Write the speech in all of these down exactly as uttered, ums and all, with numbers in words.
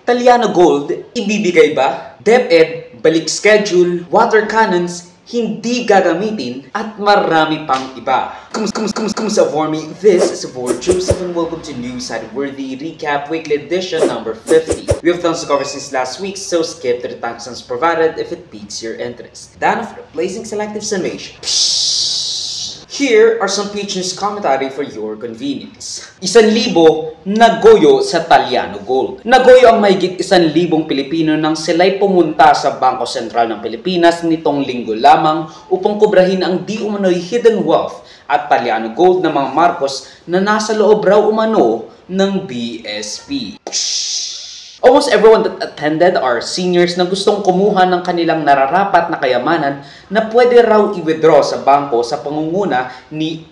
Taliano Gold, ibibigay ba? DepEd, balik schedule, water cannons, hindi gagamitin, at marami pang iba. Kumusta, kumusta, kumusta, kumusta for me? This is Vor Joseph and welcome to News Worthy Recap Weekly Edition number fifty. We have tons to cover since last week, so skip to the timestamps provided if it piques your interest. Done for replacing selective summation. Here are some page news commentary for your convenience. Isan libo nagoyo sa Taliano Gold. Nagoyo ang mahigit isan libong Pilipino nang sila'y pumunta sa Bangko Sentral ng Pilipinas nitong linggo lamang upang kubrahin ang di umano'y hidden wealth at Taliano Gold ng mga Marcos na nasa loob raw umano ng B S P. Almost everyone that attended are seniors na gustong kumuha ng kanilang nararapat na kayamanan na pwede raw i-withdraw sa bangko sa pangunguna ni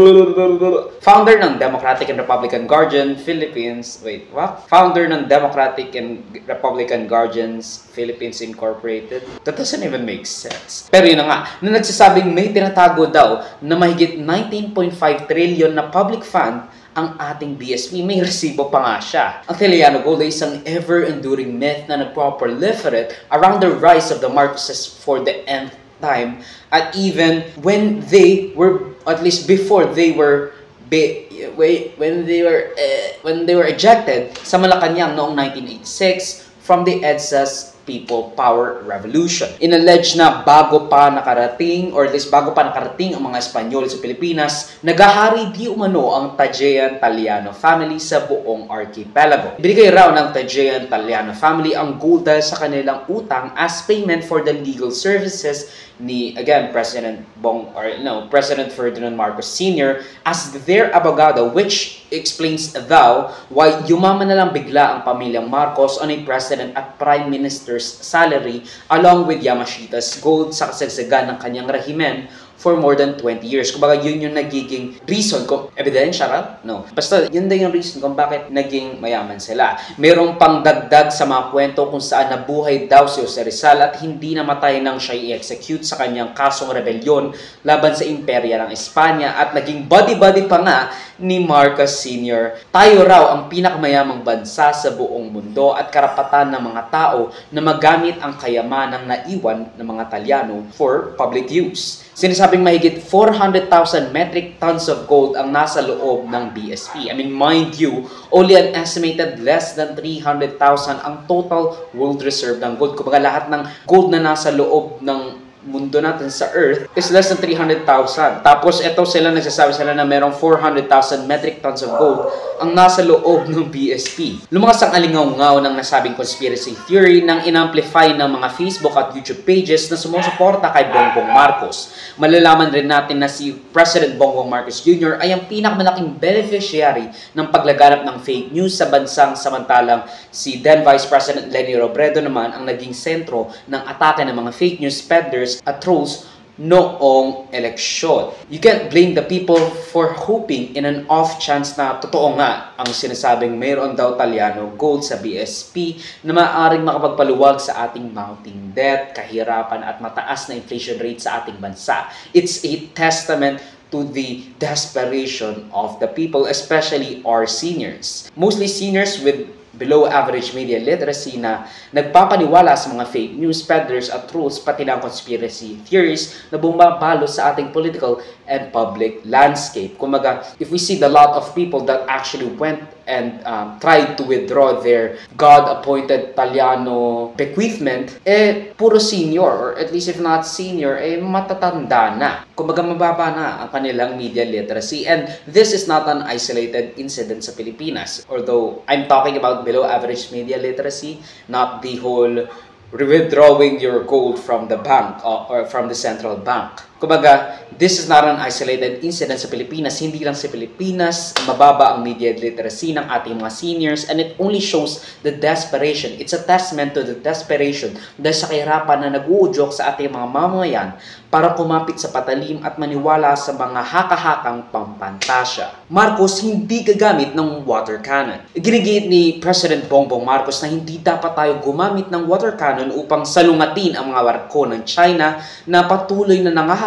founder ng Democratic and Republican Guardian Philippines, wait, what? Founder ng Democratic and Republican Guardians Philippines Incorporated. That doesn't even make sense. Pero yun na nga, na nagsasabing may tinatago daw na mahigit nineteen point five trillion na public fund ang ating B S P, may resibo pa nga siya. Ang Taliano Gold ay isang ever-enduring myth na nagpo-proliferate around the rise of the Marcoses for the nth time, at even when they were, at least before they were be, wait, when they were uh, when they were ejected sa Malacanang noong nineteen eighty-six from the EDSA's People Power Revolution. Inalleged na bago pa nakarating, or at least bago pa nakarating ang mga Espanyol sa Pilipinas, nagahari di umano ang Tajean Taliano family sa buong archipelago. Binigay raw ng Tajean Taliano family ang gold dahil sa kanilang utang as payment for the legal services ni, again, President Bong, or no, President Ferdinand Marcos Senior as their abogado, which explains daw why yumaman na lang bigla ang pamilyang Marcos on a President at Prime Minister's salary along with Yamashita's gold sa kasagsagan ng kanyang rehimen for more than twenty years. Kumbaga, yun yung nagiging reason kung ebidensya ra? No. Basta, yun din yung reason kung bakit naging mayaman sila. Mayroong pang dagdag sa mga kwento kung saan nabuhay daw si Jose Rizal at hindi namatay nang siya i-execute sa kanyang kasong rebelyon laban sa imperya ng Espanya at naging buddy-buddy pa nga ni Marcos Senior Tayo raw ang pinakamayamang bansa sa buong mundo at karapatan ng mga tao na magamit ang kayamanang naiwan ng mga Talyano for public use. Sinasabing mahigit four hundred thousand metric tons of gold ang nasa loob ng B S P. I mean, mind you, only an estimated less than three hundred thousand ang total world reserve ng gold. Kumbaga, lahat ng gold na nasa loob ng mundo natin sa Earth is less than three hundred thousand. Tapos, ito sila, nagsasabi sila na merong four hundred thousand metric tons of gold ang nasa loob ng B S P. Lumakas ang alingaw-ngaw ng nasabing conspiracy theory nang inamplify ng mga Facebook at YouTube pages na sumusuporta kay Bongbong Marcos. Malalaman rin natin na si President Bongbong Marcos Junior ay ang pinakamalaking beneficiary ng paglaganap ng fake news sa bansang, samantalang si then Vice President Leni Robredo naman ang naging sentro ng atake ng mga fake news peddlers at trolls noong eleksyon. You can't blame the people for hoping in an off chance na totoo nga ang sinasabing mayroon daw Taliano Gold sa B S P na maaaring makapagpaluwag sa ating mounting debt, kahirapan at mataas na inflation rate sa ating bansa. It's a testament to the desperation of the people, especially our seniors. Mostly seniors with below average media literacy na nagpapaniwala sa mga fake news peddlers at trolls pati ng conspiracy theories na bumabalo sa ating political and public landscape. Kumaga, if we see the lot of people that actually went and um, tried to withdraw their God-appointed Taliano bequeathment, eh, puro senior, or at least if not senior, eh, matatanda na. Kumbaga, mababa na ang kanilang media literacy. And this is not an isolated incident sa Pilipinas. Although, I'm talking about below average media literacy, not the whole withdrawing your gold from the bank uh, or from the central bank. Kumbaga, this is not an isolated incident sa Pilipinas. Hindi lang sa Pilipinas, mababa ang media literacy ng ating mga seniors, and it only shows the desperation. It's a testament to the desperation dahil sa kahirapan na nag-uudyok sa ating mga mamamayan para kumapit sa patalim at maniwala sa mga haka-hakang pampantasya. Marcos hindi gagamit ng water cannon. Ginigit ni President Bongbong Marcos na hindi dapat tayo gumamit ng water cannon upang salungatin ang mga barko ng China na patuloy na nangaharap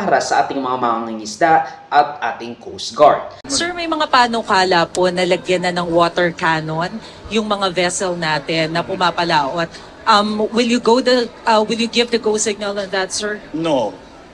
para sa ating mga mangingisda at ating Coast Guard. Sir, may mga panukala po na lagyan na ng water cannon yung mga vessel natin na pumapalaot. Um, will you go the uh, will you give the go signal on that, sir? No,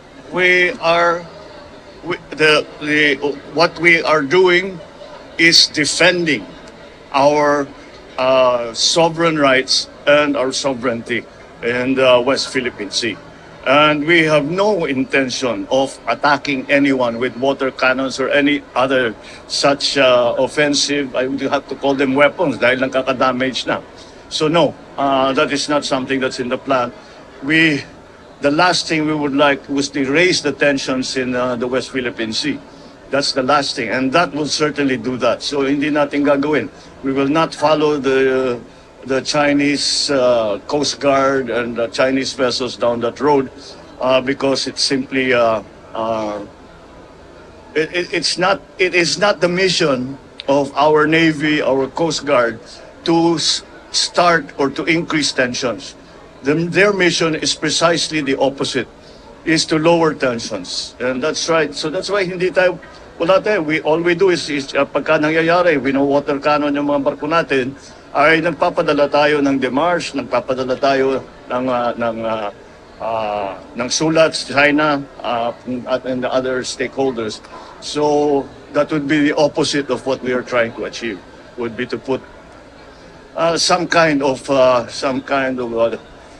we are we, the the what we are doing is defending our uh, sovereign rights and our sovereignty in the West Philippine Sea. And we have no intention of attacking anyone with water cannons or any other such uh, offensive, I would have to call them weapons dahil nakaka-damage na. So no, uh, that is not something that's in the plan. We, the last thing we would like was to raise the tensions in uh, the West Philippine Sea. That's the last thing, and that will certainly do that. So hindi natin gagawin. We will not follow the uh, the Chinese uh, Coast Guard and the Chinese vessels down that road uh, because it's simply uh, uh, it, it, it's not it is not the mission of our Navy, our Coast Guard to s start or to increase tensions. The, their mission is precisely the opposite, is to lower tensions, and that's right. So that's why hindi tayo wala tayo. We all we do is, is uh, pagka nangyayari, we know water cannon yung mga barko natin, ay nagpapadala tayo ng demarche, nagpapadala tayo ng uh, ng uh, uh, ng sulat sa China uh, and the other stakeholders. So that would be the opposite of what we are trying to achieve. Would be to put uh, some kind of uh, some kind of uh,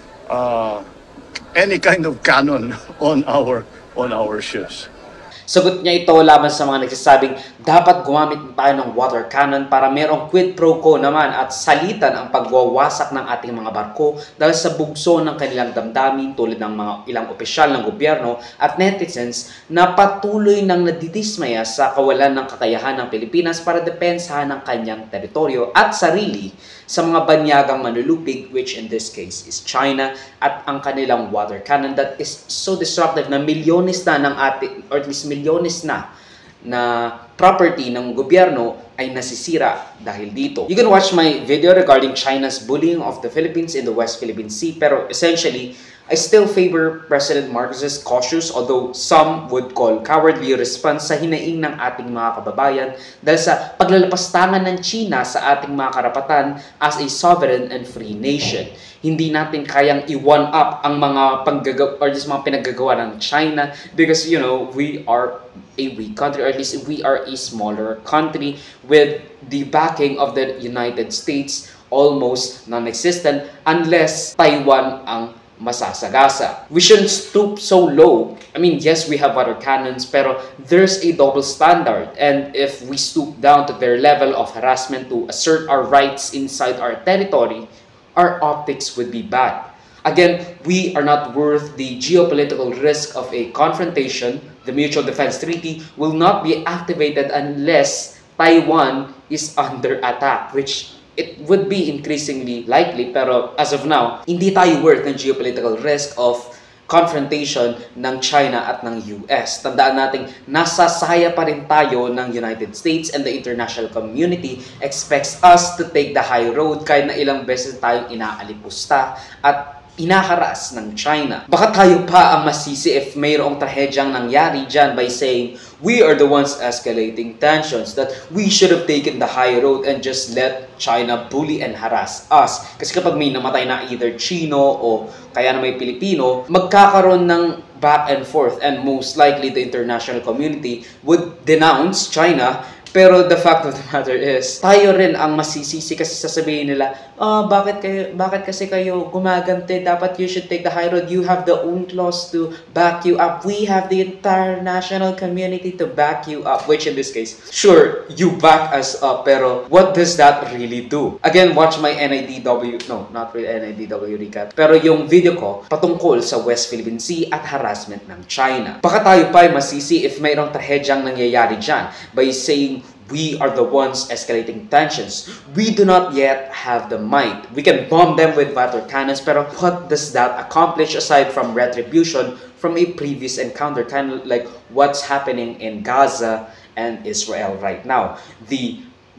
uh, any kind of cannon on our on our ships. Sagot niya ito laban sa mga nagsasabing dapat gumamit tayo ng water cannon para merong quid pro quo naman at salitan ang pagwawasak ng ating mga barko dahil sa bugso ng kanilang damdamin tulad ng mga ilang opisyal ng gobyerno at netizens na patuloy nang nadidismaya sa kawalan ng kakayahan ng Pilipinas para depensahan ang kanyang teritoryo at sarili sa mga banyagang manlulupig, which in this case is China, at ang kanilang water cannon that is so destructive na milyones na ng ating, or at least milyones na na property ng gobyerno ay nasisira dahil dito. You can watch my video regarding China's bullying of the Philippines in the West Philippine Sea, pero essentially, I still favor President Marcos's cautious, although some would call cowardly response sa hinaing ng ating mga kababayan dahil sa paglalapastangan ng China sa ating mga karapatan as a sovereign and free nation. Hindi natin kayang i-one up ang mga panggagawa or just mga pinaggagawa ng China because, you know, we are a weak country, or at least we are a smaller country with the backing of the United States almost non-existent unless Taiwan ang masasagasa. We shouldn't stoop so low. I mean, yes, we have water cannons, pero there's a double standard. And if we stoop down to their level of harassment to assert our rights inside our territory, our optics would be bad. Again, we are not worth the geopolitical risk of a confrontation. The Mutual Defense Treaty will not be activated unless Taiwan is under attack, which it would be increasingly likely, pero as of now, hindi tayo worth ng geopolitical risk of confrontation ng China at ng U S. Tandaan natin, nasasaya pa rin tayo ng United States, and the international community expects us to take the high road kahit na ilang beses tayong inaalipusta at inaharas ng China. Baka tayo pa ang masisi if mayroong trahedyang nangyari dyan by saying, we are the ones escalating tensions, that we should have taken the high road and just let China bully and harass us. Kasi kapag may namatay na either Chino o kaya na may Pilipino, magkakaroon ng back and forth, and most likely the international community would denounce China. Pero the fact of the matter is, tayo rin ang masisisi kasi sasabihin nila, oh, bakit kayo, bakit kasi kayo gumagante? Dapat you should take the high road. You have the own clause to back you up. We have the entire national community to back you up. Which in this case, sure, you back us up, pero what does that really do? Again, watch my N I D W, no, not really N I D W recap, pero yung video ko patungkol sa West Philippine Sea at harassment ng China. Baka tayo pa ay masisi if mayroong trahedyang nangyayari dyan by saying, we are the ones escalating tensions. We do not yet have the might. We can bomb them with water cannons, pero what does that accomplish aside from retribution from a previous encounter, kind of like what's happening in Gaza and Israel right now? The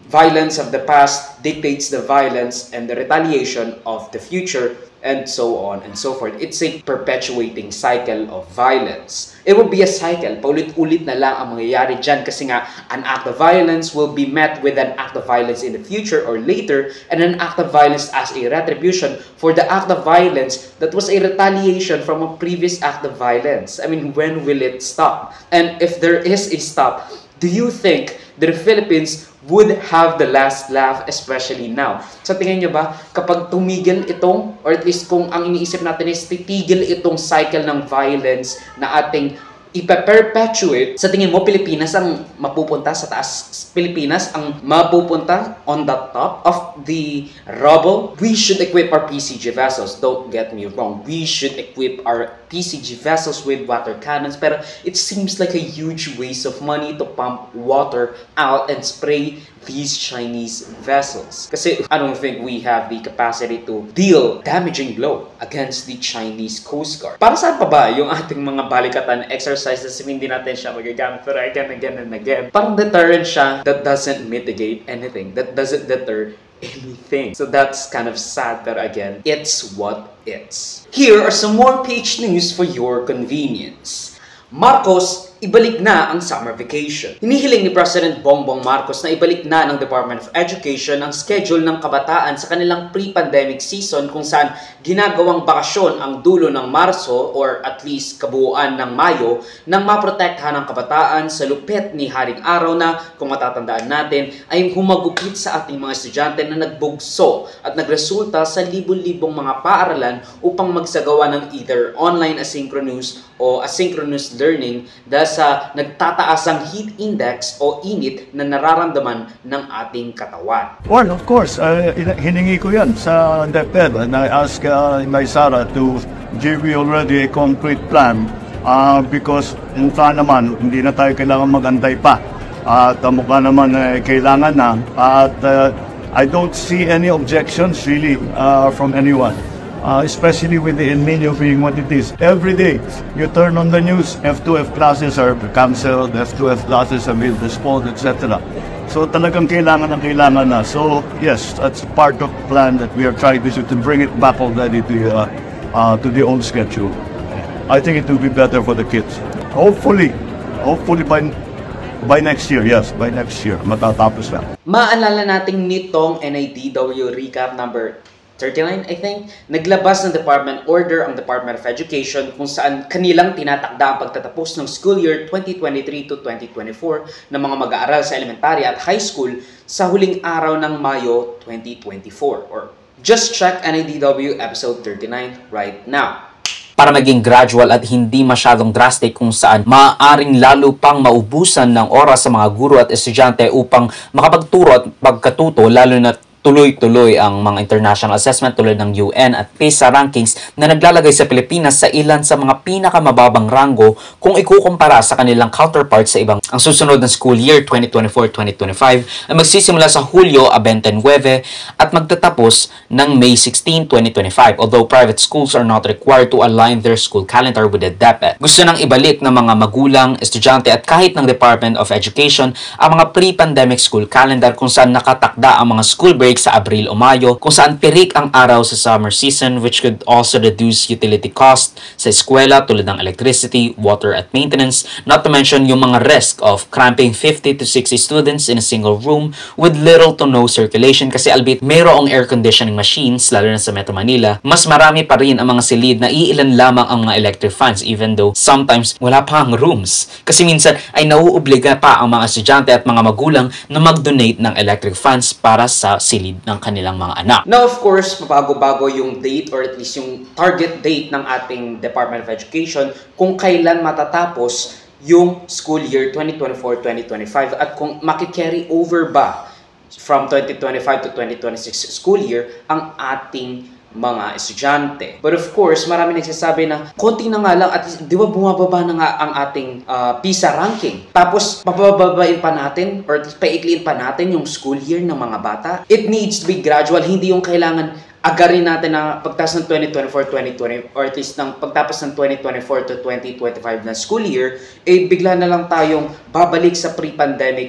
violence of the past dictates the violence and the retaliation of the future, and so on and so forth. It's a perpetuating cycle of violence. It will be a cycle. Paulit-ulit na lang ang mangyayari dyan kasi nga an act of violence will be met with an act of violence in the future or later, and an act of violence as a retribution for the act of violence that was a retaliation from a previous act of violence. I mean, when will it stop? And if there is a stop, do you think that the Philippines would have the last laugh, especially now? Sa tingin nyo ba, kapag tumigil itong, or at least kung ang iniisip natin is titigil itong cycle ng violence na ating ipe-perpetuate, sa tingin mo, Pilipinas ang mapupunta sa taas? Pilipinas ang mapupunta on the top of the rubble? We should equip our P C G vessels. Don't get me wrong. We should equip our P C G vessels with water cannons. Pero it seems like a huge waste of money to pump water out and spray these Chinese vessels. Kasi I don't think we have the capacity to deal damaging blow against the Chinese Coast Guard. Para saan pa ba yung ating mga balikatan exercises if hindi natin siya magagamit pero again, again, and again? Parang deterrent siya that doesn't mitigate anything, that doesn't deter anything. So that's kind of sad, but again, it's what it's. Here are some more page news for your convenience. Marcos, ibalik na ang summer vacation. Hinihiling ni President Bongbong Marcos na ibalik na ng Department of Education ang schedule ng kabataan sa kanilang pre-pandemic season kung saan ginagawang bakasyon ang dulo ng Marso or at least kabuuan ng Mayo nang maprotektahan ang kabataan sa lupit ni Haring Araw na, kung matatandaan natin, ay humagupit sa ating mga estudyante na nagbugso at nagresulta sa libo-libong mga paaralan upang magsagawa ng either online asynchronous o asynchronous learning dahil sa nagtataasang heat index o init na nararamdaman ng ating katawan. Well, of course, uh, hiningi ko yan sa DepEd and I ask uh, Inay Sara to give me already a concrete plan uh, because in fact naman, hindi na tayo kailangan magantay pa at uh, mukha naman uh, kailangan na at uh, I don't see any objections really uh, from anyone. Uh, especially with the El Nino being what it is. Every day, you turn on the news, F two F classes are cancelled, F two F classes are being postponed, et cetera. So talagang kailangan na kailangan na. So yes, that's part of the plan that we are trying to do to bring it back already to, uh, uh, to the old schedule. I think it will be better for the kids. Hopefully, hopefully by By next year, yes. By next year, matatapos na. Maalala natin nitong N I D W recap number thirty-nine, I think, naglabas ng Department Order ang Department of Education kung saan kanilang tinatakda ang pagtatapos ng school year twenty twenty-three to twenty twenty-four ng mga mag-aaral sa elementary at high school sa huling araw ng Mayo twenty twenty-four. Or just check N I D W episode thirty-nine right now. Para maging gradual at hindi masyadong drastic kung saan maaaring lalo pang maubusan ng oras sa mga guro at estudyante upang makapagturo at pagkatuto lalo na tuloy-tuloy ang mga international assessment tulad ng U N at PISA rankings na naglalagay sa Pilipinas sa ilan sa mga pinakamababang ranggo kung ikukumpara sa kanilang counterparts sa ibang. Ang susunod na school year twenty twenty-four twenty twenty-five ay magsisimula sa Hulyo twenty-nine at magtatapos ng May sixteen twenty twenty-five, although private schools are not required to align their school calendar with the DepEd. Gusto nang ibalik ng mga magulang, estudyante at kahit ng Department of Education ang mga pre-pandemic school calendar kung saan nakatakda ang mga school break sa Abril o Mayo, kung saan pirik ang araw sa summer season, which could also reduce utility cost sa eskwela tulad ng electricity, water at maintenance, not to mention yung mga risk of cramping fifty to sixty students in a single room with little to no circulation kasi albeit mayroong air conditioning machines lalo na sa Metro Manila, mas marami pa rin ang mga silid na iilan lamang ang mga electric fans even though sometimes wala pa ang rooms kasi minsan ay nauobliga pa ang mga estudyante at mga magulang na mag-donate ng electric fans para sa silid ng kanilang mga anak. Now, of course, pabago-bago yung date or at least yung target date ng ating Department of Education kung kailan matatapos yung school year twenty twenty-four twenty twenty-five at kung makikarry over ba from twenty twenty-five to twenty twenty-six school year ang ating mga estudyante. But of course, marami nagsasabi na konti na nga lang at di ba bumababa na nga ang ating uh, PISA ranking. Tapos, pabababain pa natin or paikliin pa natin yung school year ng mga bata. It needs to be gradual. Hindi yung kailangan agarin natin na pagtapos ng twenty twenty-four twenty twenty or at least ng pagtapos ng twenty twenty-four to twenty twenty-five na school year, eh bigla na lang tayong babalik sa pre-pandemic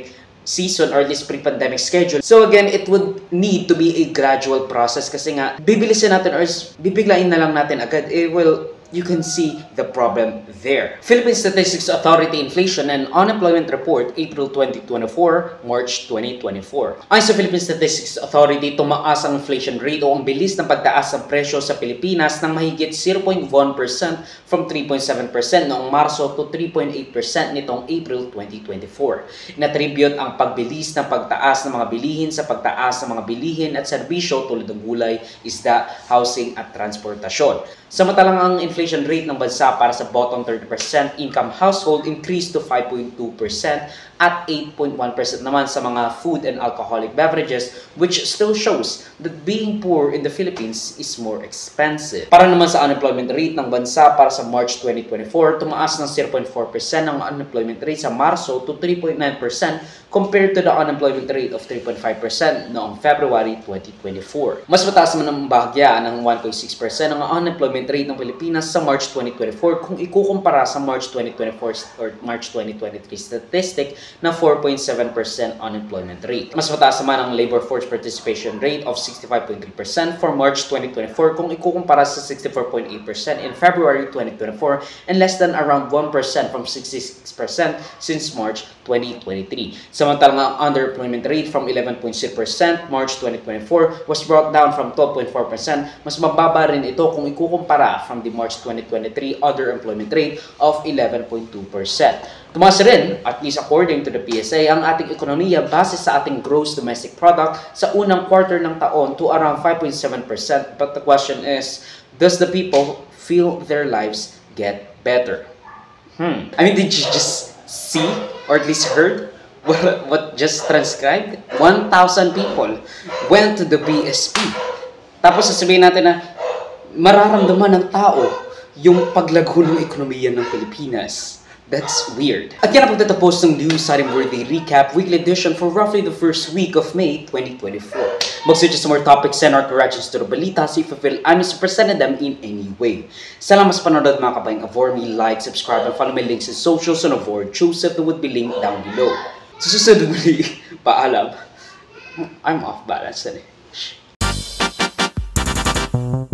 season or this pre-pandemic schedule. So again, it would need to be a gradual process kasi nga, bibilisin natin or bibiglain na lang natin agad, it will you can see the problem there. Philippine Statistics Authority Inflation and Unemployment Report, April twenty twenty-four, March twenty twenty-four. Ayon sa Philippine Statistics Authority, tumaas ang inflation rate o ang bilis ng pagtaas ng presyo sa Pilipinas ng mahigit zero point one percent from three point seven percent noong Marso to three point eight percent nitong April twenty twenty-four. Inattribute ang pagbilis ng pagtaas ng mga bilihin sa pagtaas ng mga bilihin at serbisyo tulad ng gulay, isda, housing at transportasyon. Samantalang ang inflation rate ng bansa para sa bottom thirty percent income household increased to five point two percent at eight point one percent naman sa mga food and alcoholic beverages, which still shows that being poor in the Philippines is more expensive. Para naman sa unemployment rate ng bansa para sa March twenty twenty-four, tumaas ng zero point four percent ang unemployment rate sa Marso to three point nine percent compared to the unemployment rate of three point five percent noong February twenty twenty-four. Mas mataas naman ang bahagya ng one point six percent ang unemployment rate ng Pilipinas sa March twenty twenty-four kung ikukumpara sa March twenty twenty-four or March twenty twenty-three statistic na four point seven percent unemployment rate. Mas mataas naman ang labor force participation rate of sixty-five point three percent for March twenty twenty-four kung ikukumpara sa sixty-four point eight percent in February twenty twenty-four and less than around one percent from sixty-six percent since March twenty twenty-three. Samantalang ang underemployment rate from eleven point zero percent March twenty twenty-four was brought down from twelve point four percent. Mas mababa rin ito kung ikukumpara from the March twenty twenty-three underemployment rate of eleven point two percent. Tumaas rin, at least according to the P S A, ang ating ekonomiya base sa ating gross domestic product sa unang quarter ng taon to around five point seven percent. But the question is, does the people feel their lives get better? Hmm. I mean, did you just see or at least heard what, what just transcribed? one thousand people went to the B S P. Tapos sasabihin natin na mararamdaman ng tao yung paglago ng ekonomiya ng Pilipinas. That's weird. At yan ang pagtatapos ng News Worthy Recap Weekly Edition for roughly the first week of May twenty twenty-four. Mag-suggest more topics and our corrections to the balita so if you feel I misrepresented them in any way. Salamat sa panonood mga kabayang Avor. Me, like, subscribe, and follow my links in socials on Avor Joseph that would be linked down below. Sa susunod muli, paalam. I'm off balance na eh.